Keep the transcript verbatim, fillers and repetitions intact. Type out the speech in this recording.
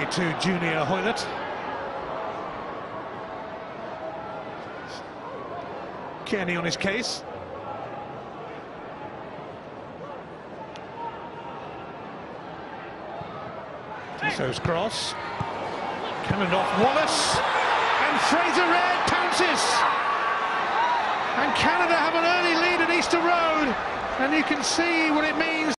away to Junior Hoylett. Kenny on his case. Tisso's cross. Cannoned off Wallace. And Fraser Red pounces. And Canada have an early lead at Easter Road. And you can see what it means.